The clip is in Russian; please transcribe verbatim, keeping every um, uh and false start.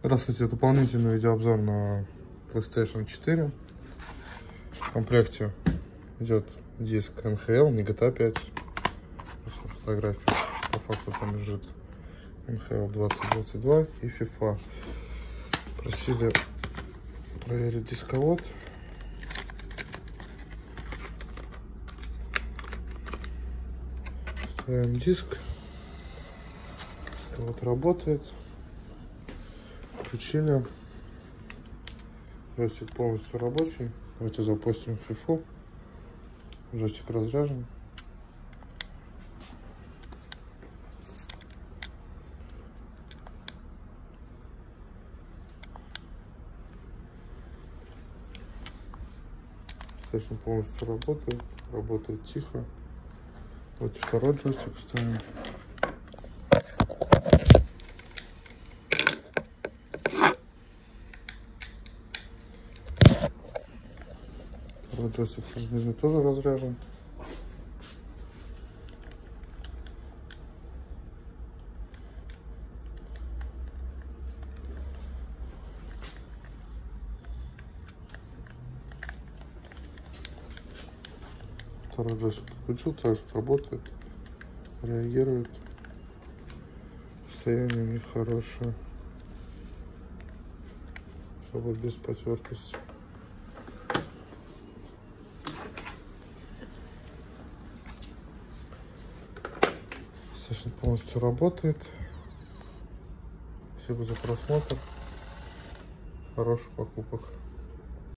Здравствуйте, дополнительный видеообзор на PlayStation четыре. В комплекте идет диск эн эйч эл, не джи ти эй пять. Фотография. По факту там лежит эн эйч эл двадцать двадцать два и FIFA. Просили проверить дисковод. Ставим диск. Вот работает. Включили. Джойстик полностью рабочий. Давайте запустим FIFA. Джойстик разряжен. PlayStation полностью работает. Работает тихо. Давайте второй джойстик ставим. Второй джойстик снизу тоже разряжен. Второй джойстик подключил, также работает, реагирует. Состояние у них хорошее. Все будет без потертости. PlayStation полностью работает. Спасибо за просмотр. Хороших покупок.